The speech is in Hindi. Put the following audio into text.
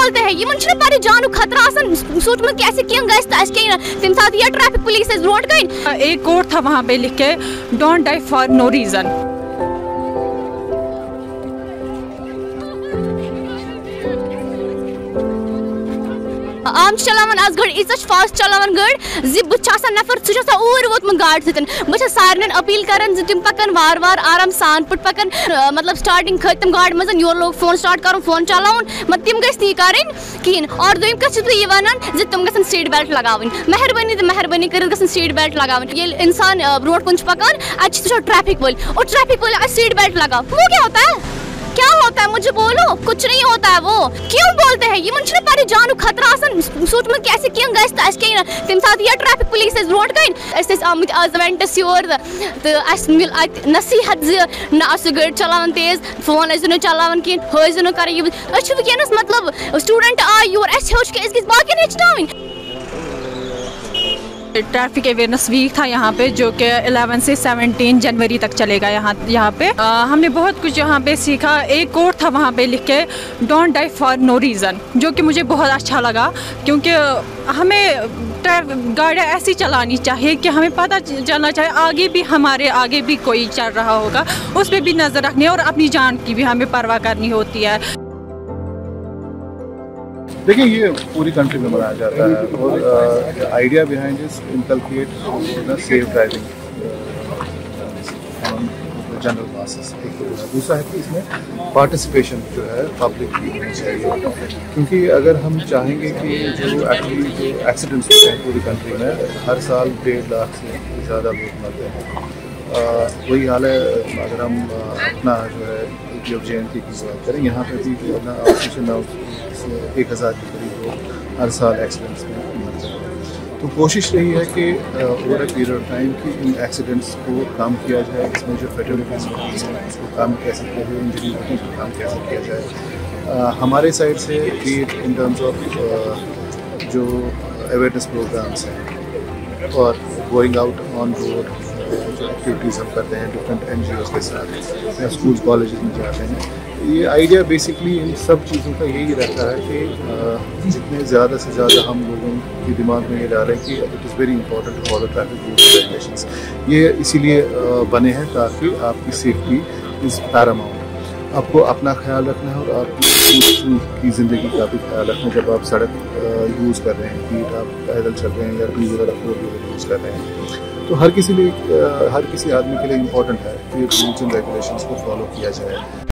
बोलते हैं ये पारे जानू खतरा आसन सोचम कैसे तम साथ यह ट्रैफिक पुलिस ब्रोट गई। एक कोड था वहाँ पे लिख के don't die for no reason. आम चलावन आज गड़ इज फास्ट चलावन गड़ जि बह नफर सह ऊर वोतमुत गाड़ सतन बह सारे अपील करान तम पकन वार वार आराम सान पट पकन मतलब स्टार्टिंग खत तम गाड़ मज योर लोग फोन स्टार्ट कर फोन चलावन मत तम गई करें कहें। और दोम कत बह वन तम गन सीट बेल्ट लगावन मेहरबानी कर सीट बेल्ट लगावन ये इंसान ब्रोट कुन पकान अच्छा ट्रैफिक वाल और ट्रैफिक वाल सीट बेल्ट लगा वो क्या होता है मुझे बोलो। कुछ नहीं होता है। वो क्यों बोलते हैं ये पारे जानू खतरा आसन सोचम कैसे तम साथ यह ट्रैफिक पुलिस ब्रोट गई आमत आज वेंटस योर तो मिल नसीहत जि गड़ चलान तेज फोन चलान कहें हजो कर वनस मतलब स्टूडेंट आय योर हेच कि बाकी हेचन। ट्रैफिक अवेयरनेस वीक था यहाँ पे जो कि 11 से 17 जनवरी तक चलेगा। यहाँ पे हमने बहुत कुछ यहाँ पे सीखा। एक कोड था वहाँ पे लिख के don't die for no reason, जो कि मुझे बहुत अच्छा लगा क्योंकि हमें गाड़ियाँ ऐसी चलानी चाहिए कि हमें पता चलना चाहिए आगे भी हमारे आगे भी कोई चल रहा होगा, उस पर भी नज़र रखनी है और अपनी जान की भी हमें परवाह करनी होती है। देखिए ये पूरी कंट्री में बनाया जाता है और idea behind is inculcate safe driving general masses. दूसरा है कि इसमें पार्टिसिपेशन जो है पब्लिक की होनी चाहिए, क्योंकि अगर हम चाहेंगे कि जो एक्चुअली जो एक्सीडेंट्स होते हैं पूरी कंट्री में हर साल 1.5 लाख से ज़्यादा लोग मरते हैं। वही हाल है अगर हम अपना जो है योग जयंती की बात करें, यहाँ पर भी 1000 के करीब लोग हर साल एक्सीडेंट्स में मरते हैं। तो कोशिश रही है कि over a period of time कि इन एक्सीडेंट्स को कम किया जाए, इसमें जो फेटलिटीज़ होती हैं उसको कम कैसे किया जाए, इंजरी होती है उसको कम कैसे किया जाए। हमारे साइड से भी इन टर्म्स ऑफ जो अवेयरनेस प्रोग्राम्स हैं और गोइंग आउट ऑन रोड जो एक्टिविटीज़ हम करते हैं डिफरेंट NGOs के साथ या स्कूल कॉलेजेस में जाते हैं, ये आइडिया बेसिकली इन सब चीज़ों का यही रहता है कि जितने ज़्यादा से ज़्यादा हम लोगों के दिमाग में ये डालें कि it is very important to follow traffic rules and regulations. ये इसीलिए बने हैं ताकि आपकी सेफ्टी इज़ पैरामाउंट। आपको अपना ख्याल रखना है और आपकी की ज़िंदगी का भी ख्याल रखना है जब आप सड़क यूज़ कर रहे हैं, कि आप पैदल चल रहे हैं या 2 व्हीलर 4 व्हीलर यूज़ कर रहे हैं। तो हर किसी आदमी के लिए इम्पोर्टेंट है कि रूल्स एंड रेगुलेशंस को फॉलो किया जाए।